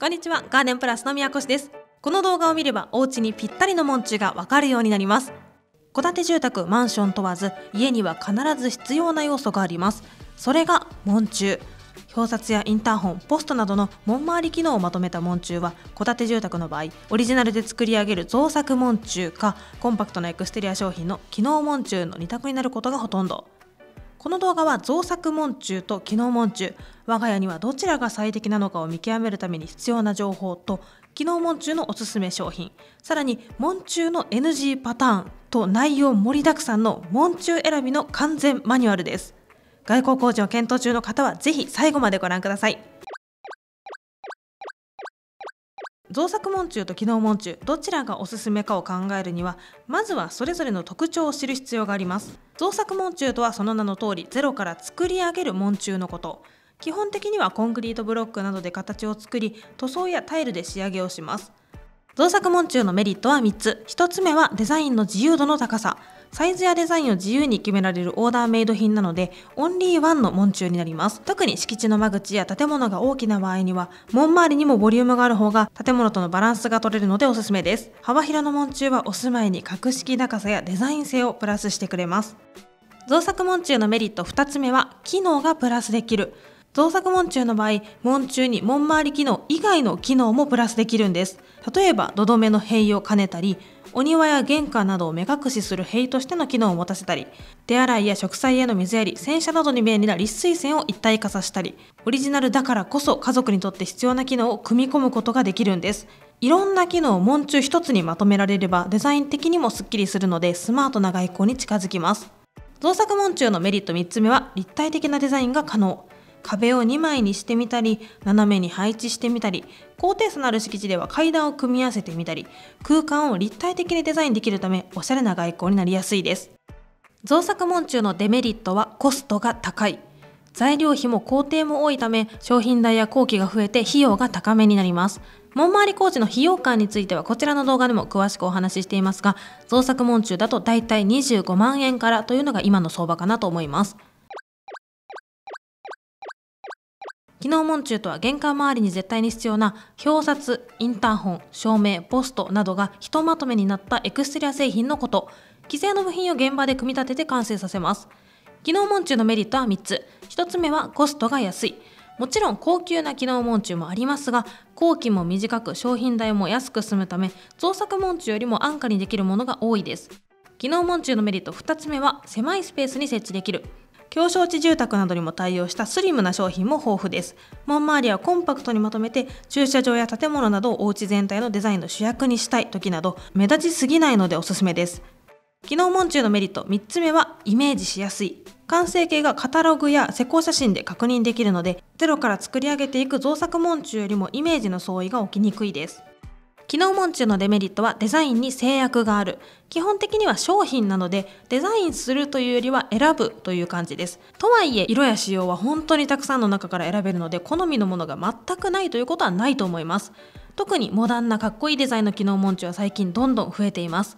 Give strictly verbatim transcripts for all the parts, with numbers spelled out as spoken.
こんにちは、ガーデンプラスの宮越です。この動画を見ればお家にぴったりの門柱がわかるようになります。戸建て住宅、マンション問わず家には必ず必要な要素があります。それが門柱。表札やインターホン、ポストなどの門回り機能をまとめた門柱は、戸建て住宅の場合オリジナルで作り上げる造作門柱かコンパクトなエクステリア商品の機能門柱の二択になることがほとんど。この動画は造作門柱と機能門柱、我が家にはどちらが最適なのかを見極めるために必要な情報と、機能門柱のおすすめ商品、さらに門柱の エヌジー パターンと内容盛りだくさんの門柱選びの完全マニュアルです。外交工事を検討中の方はぜひ最後までご覧ください。造作門柱と機能門柱、どちらがおすすめかを考えるには、まずはそれぞれの特徴を知る必要があります。造作門柱とはその名の通り、ゼロから作り上げる門柱のこと。基本的にはコンクリートブロックなどで形を作り、塗装やタイルで仕上げをします。造作門柱のメリットはみっつ。ひとつめはデザインの自由度の高さ。サイズやデザインを自由に決められるオーダーメイド品なので、オンリーワンの門柱になります。特に敷地の間口や建物が大きな場合には、門周りにもボリュームがある方が建物とのバランスが取れるのでおすすめです。幅広の門柱はお住まいに格式高さやデザイン性をプラスしてくれます。造作門柱のメリットふたつめは、機能がプラスできる。造作門柱の場合、門柱に門回り機能以外の機能もプラスできるんです。例えば土留めの塀を兼ねたり、お庭や玄関などを目隠しする塀としての機能を持たせたり、手洗いや植栽への水やり、洗車などに便利な立水栓を一体化させたり、オリジナルだからこそ家族にとって必要な機能を組み込むことができるんです。いろんな機能を門柱一つにまとめられれば、デザイン的にもスッキリするので、スマートな外交に近づきます。造作門柱のメリットみっつめは、立体的なデザインが可能。壁をにまいにしてみたり、斜めに配置してみたり、高低差のある敷地では階段を組み合わせてみたり、空間を立体的にデザインできるため、おしゃれな外交になりやすいです。造作門柱のデメリットはコストが高い。材料費も工程も多いため、商品代や工期が増えて費用が高めになります。門回り工事の費用感についてはこちらの動画でも詳しくお話ししていますが、造作門柱だとだいたいにじゅうごまんえんからというのが今の相場かなと思います。機能門柱とは玄関周りに絶対に必要な表札、インターホン、照明、ポストなどがひとまとめになったエクステリア製品のこと。既製の部品を現場で組み立てて完成させます。機能門柱のメリットはみっつ。ひとつめはコストが安い。もちろん高級な機能門柱もありますが、工期も短く商品代も安く済むため、造作門柱よりも安価にできるものが多いです。機能門柱のメリットふたつめは、狭いスペースに設置できる。狭小地住宅などにも対応したスリムな商品も豊富です。門周りはコンパクトにまとめて、駐車場や建物などをお家全体のデザインの主役にしたい時など、目立ちすぎないのでおすすめです。機能門柱のメリットみっつめは、イメージしやすい。完成形がカタログや施工写真で確認できるので、ゼロから作り上げていく造作門柱よりもイメージの相違が起きにくいです。機能門柱のデメリットは、デザインに制約がある。基本的には商品なので、デザインするというよりは選ぶという感じです。とはいえ、色や仕様は本当にたくさんの中から選べるので、好みのものが全くないということはないと思います。特にモダンなかっこいいデザインの機能門柱は最近どんどん増えています。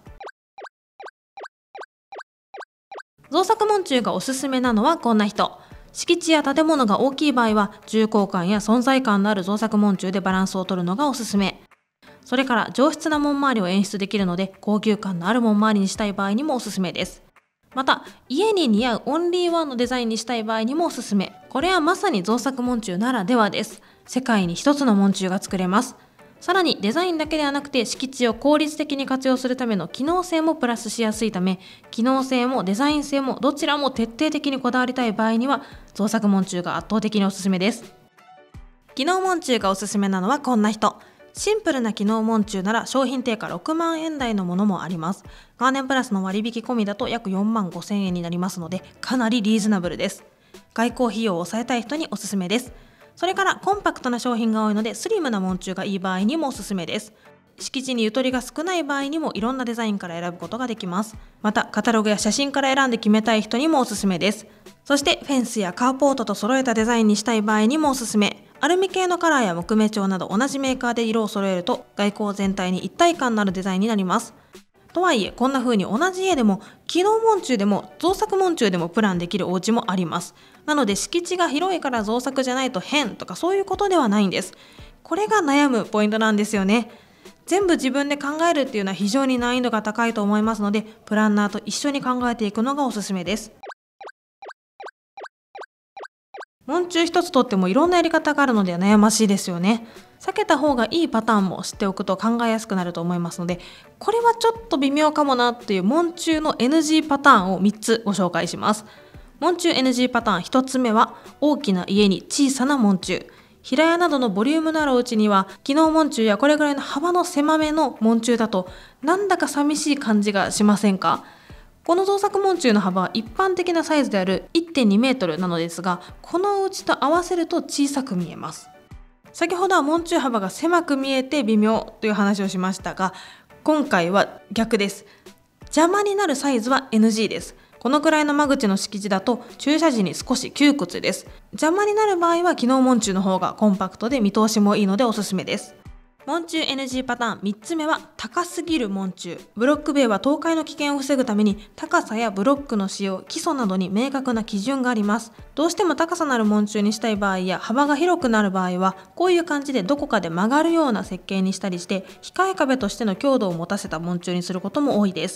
造作門柱がおすすめなのはこんな人。敷地や建物が大きい場合は、重厚感や存在感のある造作門柱でバランスを取るのがおすすめ。それから上質な門回りを演出できるので、高級感のある門回りにしたい場合にもおすすめです。また、家に似合うオンリーワンのデザインにしたい場合にもおすすめ。これはまさに造作門柱ならではです。世界に一つの門柱が作れます。さらにデザインだけではなくて、敷地を効率的に活用するための機能性もプラスしやすいため、機能性もデザイン性もどちらも徹底的にこだわりたい場合には、造作門柱が圧倒的におすすめです。機能門柱がおすすめなのはこんな人。シンプルな機能門柱なら商品定価ろくまんえん台のものもあります。ガーデンプラスの割引込みだと約よんまんごせんえんになりますので、かなりリーズナブルです。外交費用を抑えたい人におすすめです。それからコンパクトな商品が多いので、スリムな門柱がいい場合にもおすすめです。敷地にゆとりが少ない場合にもいろんなデザインから選ぶことができます。またカタログや写真から選んで決めたい人にもおすすめです。そしてフェンスやカーポートと揃えたデザインにしたい場合にもおすすめ。アルミ系のカラーや木目調など同じメーカーで色を揃えると、外交全体に一体感のあるデザインになります。とはいえ、こんな風に同じ家でも機能門柱でも造作門柱でもプランできるお家もあります。なので敷地が広いから造作じゃないと変とかそういうことではないんです。 これが悩むポイントなんですよね。全部自分で考えるっていうのは非常に難易度が高いと思いますので、プランナーと一緒に考えていくのがおすすめです。門中一つとってもいろんなやり方があるので悩ましいですよね。避けた方がいいパターンも知っておくと考えやすくなると思いますので、これはちょっと微妙かもなっていう門中の エヌジー パターンをみっつご紹介します。門中 エヌジー パターンひとつめは、大きな家に小さな門中。平屋などのボリュームのあるお家には、機能門中やこれぐらいの幅の狭めの門中だとなんだか寂しい感じがしませんか？この造作門中の幅は一般的なサイズである いってんにメートルなのですが、このお家と合わせると小さく見えます。先ほどは門中幅が狭く見えて微妙という話をしましたが、今回は逆です。邪魔になるサイズは エヌジー です。このくらいの間口の敷地だと駐車時に少し窮屈です。邪魔になる場合は機能門中の方がコンパクトで見通しもいいのでおすすめです。門中 エヌジー パターンみっつめは、高すぎる門中。ブロック塀は倒壊の危険を防ぐために高さやブロックの使用、基礎などに明確な基準があります。どうしても高さのある門中にしたい場合や幅が広くなる場合は、こういう感じでどこかで曲がるような設計にしたりして、控え壁としての強度を持たせた門中にすることも多いです。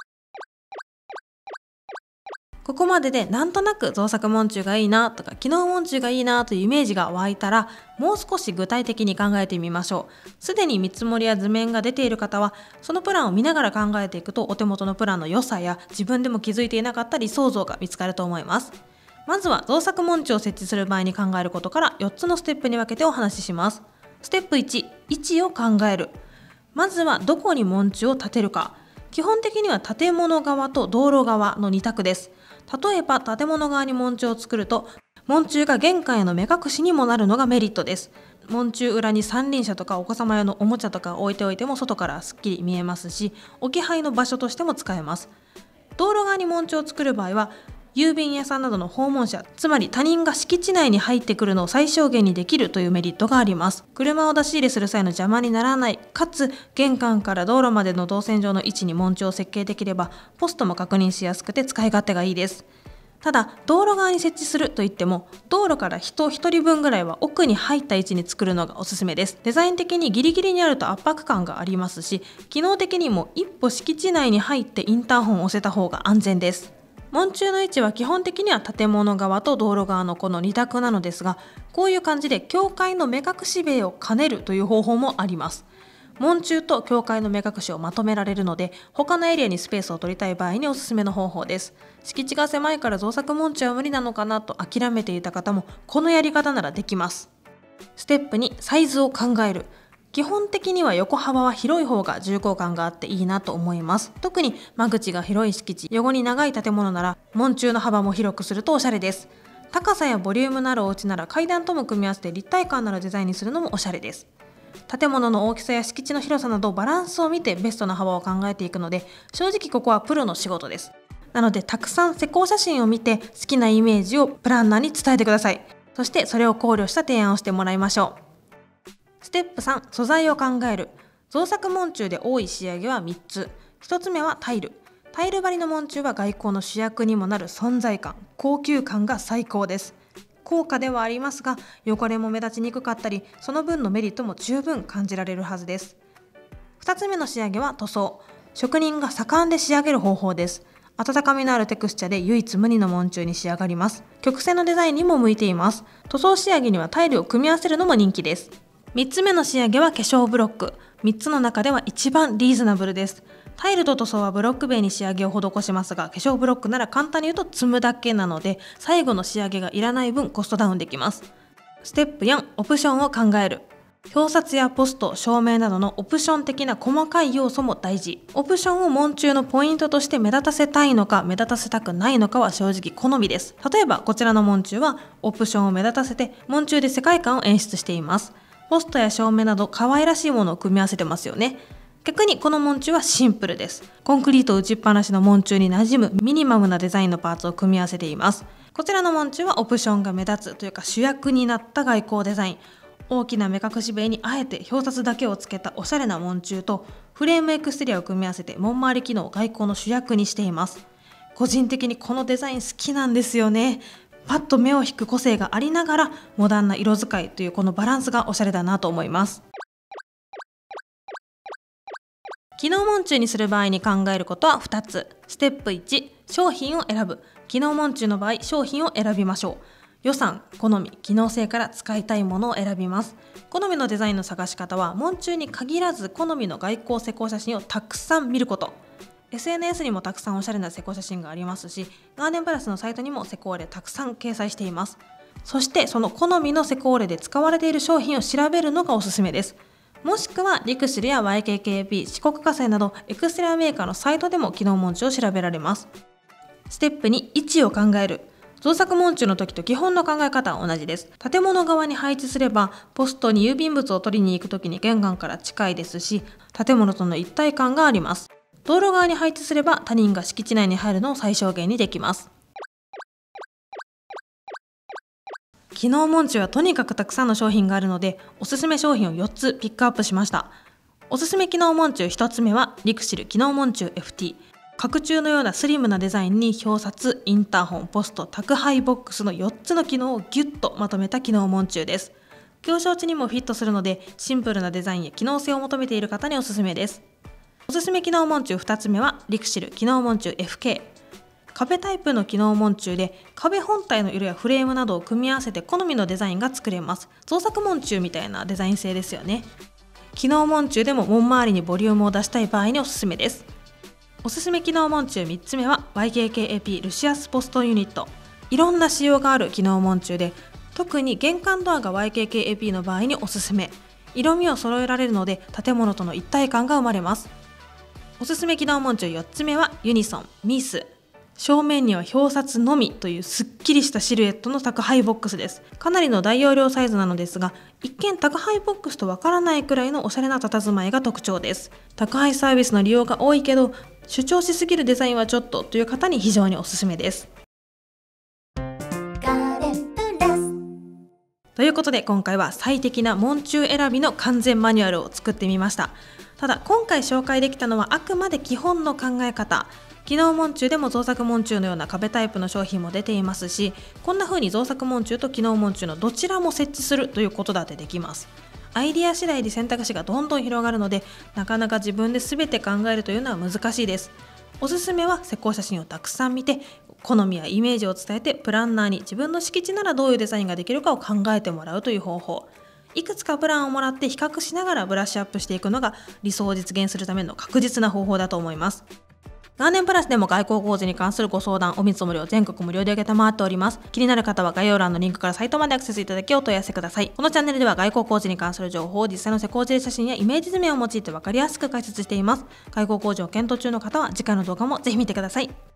ここまででなんとなく造作門中がいいなとか機能門中がいいなというイメージが湧いたら、もう少し具体的に考えてみましょう。すでに見積もりや図面が出ている方は、そのプランを見ながら考えていくと、お手元のプランの良さや自分でも気づいていなかった理想像が見つかると思います。まずは造作門中を設置する場合に考えることからよっつのステップに分けてお話しします。ステップいち、位置を考える。まずはどこに門中を建てるか。基本的には建物側と道路側のに択です。例えば建物側に門中を作ると、門中が玄関への目隠しにもなるのがメリットです。門中裏に三輪車とかお子様用のおもちゃとか置いておいても外からすっきり見えますし、置き配の場所としても使えます。道路側に門中を作る場合は、郵便屋さんなどの訪問者、つまり他人が敷地内に入ってくるのを最小限にできるというメリットがあります。車を出し入れする際の邪魔にならない、かつ玄関から道路までの動線上の位置に門中を設計できれば、ポストも確認しやすくて使い勝手がいいです。ただ、道路側に設置するといっても、道路から人ひとりぶんぐらいは奥に入った位置に作るのがおすすめです。デザイン的にギリギリにあると圧迫感がありますし、機能的にも一歩敷地内に入ってインターホンを押せた方が安全です。門中の位置は基本的には建物側と道路側のこのに択なのですが、こういう感じで境界の目隠し塀を兼ねるという方法もあります。門中と境界の目隠しをまとめられるので、他のエリアにスペースを取りたい場合におすすめの方法です。敷地が狭いから造作門中は無理なのかなと諦めていた方も、このやり方ならできます。ステップに、サイズを考える。基本的には横幅は広い方が重厚感があっていいなと思います。特に間口が広い敷地、横に長い建物なら門中の幅も広くするとおしゃれです。高さやボリュームのあるお家なら階段とも組み合わせて立体感のあるデザインにするのもおしゃれです。建物の大きさや敷地の広さなどバランスを見てベストな幅を考えていくので、正直ここはプロの仕事です。なのでたくさん施工写真を見て好きなイメージをプランナーに伝えてください。そしてそれを考慮した提案をしてもらいましょう。ステップさん、素材を考える。造作門中で多い仕上げはみっつ。ひとつめはタイル。タイル張りの門中は外交の主役にもなる存在感、高級感が最高です。高価ではありますが、汚れも目立ちにくかったり、その分のメリットも十分感じられるはずです。ふたつめの仕上げは塗装。職人が盛んで仕上げる方法です。温かみのあるテクスチャで唯一無二の門中に仕上がります。曲線のデザインにも向いています。塗装仕上げにはタイルを組み合わせるのも人気です。みっつめの仕上げは化粧ブロック。みっつの中では一番リーズナブルです。タイルと塗装はブロック塀に仕上げを施しますが、化粧ブロックなら簡単に言うと積むだけなので、最後の仕上げがいらない分コストダウンできます。ステップよん、オプションを考える。表札やポスト、照明などのオプション的な細かい要素も大事。オプションを門中のポイントとして目立たせたいのか目立たせたくないのかは正直好みです。例えばこちらの門中はオプションを目立たせて門中で世界観を演出しています。ポストや照明など可愛らしいものを組み合わせてますよね。逆にこの門中はシンプルです。コンクリート打ちっぱなしの門中に馴染むミニマムなデザインのパーツを組み合わせています。こちらの門中はオプションが目立つというか主役になった外交デザイン。大きな目隠し塀にあえて表札だけをつけたおしゃれな門中とフレームエクステリアを組み合わせて門回り機能を外交の主役にしています。個人的にこのデザイン好きなんですよね。 パッと目を引く個性がありながらモダンな色使いというこのバランスがおしゃれだなと思います。機能門柱にする場合に考えることはふたつ。ステップいち、商品を選ぶ。機能門柱の場合、商品を選びましょう。予算、好み、機能性から使いたいものを選びます。好みのデザインの探し方は門柱に限らず好みの外交施工写真をたくさん見ること。エスエヌエス にもたくさんおしゃれな施工写真がありますし、ガーデンプラスのサイトにも施工例たくさん掲載しています。そしてその好みの施工例で使われている商品を調べるのがおすすめです。もしくはリクシルや ワイケーケーエーピー、四国火星などエクステリアメーカーのサイトでも機能門柱を調べられます。ステップに、位置を考える。造作門柱の時と基本の考え方は同じです。建物側に配置すればポストに郵便物を取りに行く時に玄関から近いですし、建物との一体感があります。道路側に配置すれば他人が敷地内に入るのを最小限にできます。機能門柱はとにかくたくさんの商品があるので、おすすめ商品をよっつピックアップしました。おすすめ機能門柱ひとつめはリクシル機能門柱 エフティー。角柱のようなスリムなデザインに表札、インターホン、ポスト、宅配ボックスのよっつの機能をギュッとまとめた機能門柱です。狭小地にもフィットするので、シンプルなデザインや機能性を求めている方におすすめです。おすすめ機能門柱ふたつめはリクシル機能門柱 エフケー。壁タイプの機能門柱で壁本体の色やフレームなどを組み合わせて好みのデザインが作れます。造作門柱みたいなデザイン性ですよね。機能門柱でも門周りにボリュームを出したい場合におすすめです。おすすめ機能門柱みっつめは ワイケーケーエーピー ルシアスポストユニット。いろんな仕様がある機能門柱で、特に玄関ドアが ワイケーケーエーピー の場合におすすめ。色味を揃えられるので建物との一体感が生まれます。おすすめ機能門柱よっつめはユニソン、ミース。正面には表札のみというすっきりしたシルエットの宅配ボックスです。かなりの大容量サイズなのですが、一見宅配ボックスとわからないくらいのおしゃれな佇まいが特徴です。宅配サービスの利用が多いけど主張しすぎるデザインはちょっとという方に非常におすすめです。ということで今回は最適な門柱選びの完全マニュアルを作ってみました。ただ今回紹介できたのはあくまで基本の考え方。機能門柱でも造作門柱のような壁タイプの商品も出ていますし、こんな風に造作門柱と機能門柱のどちらも設置するということだってできます。アイディア次第で選択肢がどんどん広がるので、なかなか自分で全て考えるというのは難しいです。おすすめは施工写真をたくさん見て、好みやイメージを伝えてプランナーに自分の敷地ならどういうデザインができるかを考えてもらうという方法。いくつかプランをもらって比較しながらブラッシュアップしていくのが理想を実現するための確実な方法だと思います。ガーデンプラスでも外交工事に関するご相談、お見積もりを全国無料で受けたまわっております。気になる方は概要欄のリンクからサイトまでアクセスいただきお問い合わせください。このチャンネルでは外交工事に関する情報を実際の施工事例写真やイメージ図面を用いて分かりやすく解説しています。外交工事を検討中の方は次回の動画もぜひ見てください。